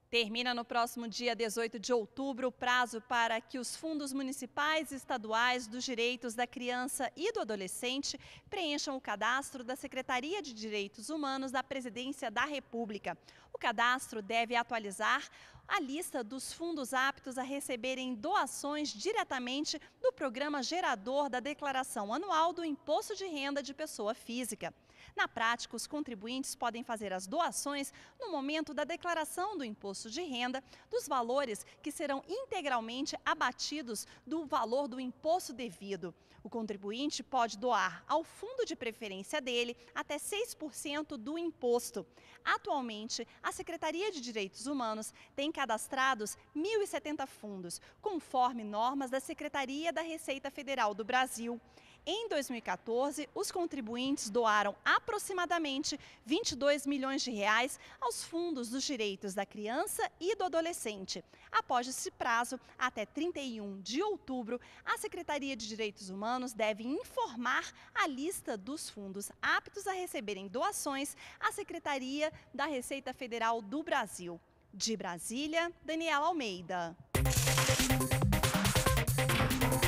Termina no próximo dia 18 de outubro o prazo para que os fundos municipais e estaduais dos direitos da criança e do adolescente preencham o cadastro da Secretaria de Direitos Humanos da Presidência da República. O cadastro deve atualizar a lista dos fundos aptos a receberem doações diretamente do programa gerador da Declaração Anual do Imposto de Renda de Pessoa Física. Na prática, os contribuintes podem fazer as doações no momento da declaração do imposto de renda dos valores que serão integralmente abatidos do valor do imposto devido. O contribuinte pode doar ao fundo de preferência dele até 6% do imposto. Atualmente, a Secretaria de Direitos Humanos tem cadastrados 1.070 fundos, conforme normas da Secretaria da Receita Federal do Brasil. Em 2014, os contribuintes doaram aproximadamente 22 milhões de reais aos fundos dos direitos da criança e do adolescente. Após esse prazo, até 31 de outubro, a Secretaria de Direitos Humanos deve informar a lista dos fundos aptos a receberem doações à Secretaria da Receita Federal do Brasil. De Brasília, Daniela Almeida.